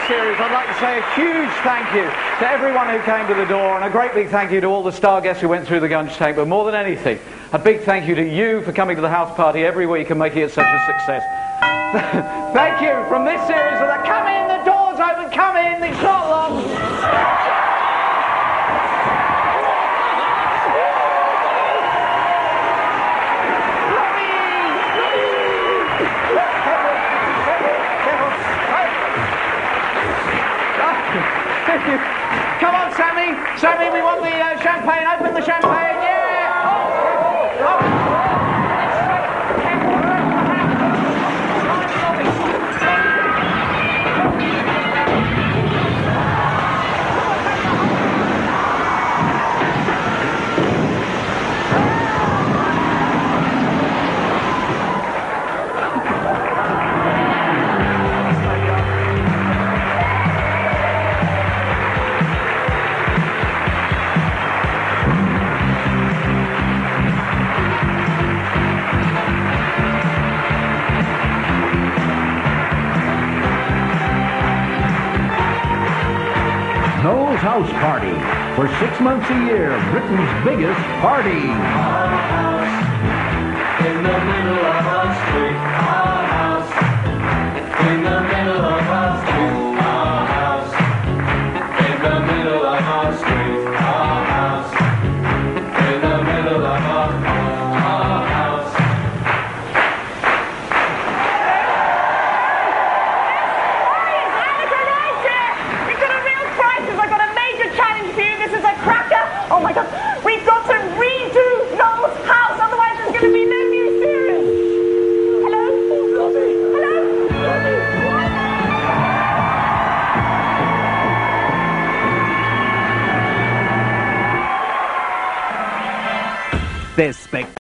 series, I'd like to say a huge thank you to everyone who came to the door, and a great big thank you to all the star guests who went through the Gunge Tank, but more than anything, a big thank you to you for coming to the house party every week and making it such a success. Thank you from this series of the Come In, the door's open, come in, it's not long. Come on, Sammy. Sammy, we want the champagne. Open the champagne. Yeah. Oh. Noel's House Party. For 6 months a year, Britain's biggest party. Our house in the middle of our street. Our house in the middle of our street. Our house in the middle of our street. Our house in the middle of our house. Oh my God, we've got to redo Noel's house, otherwise there's going to be no new series. Hello? Hello? This spectacular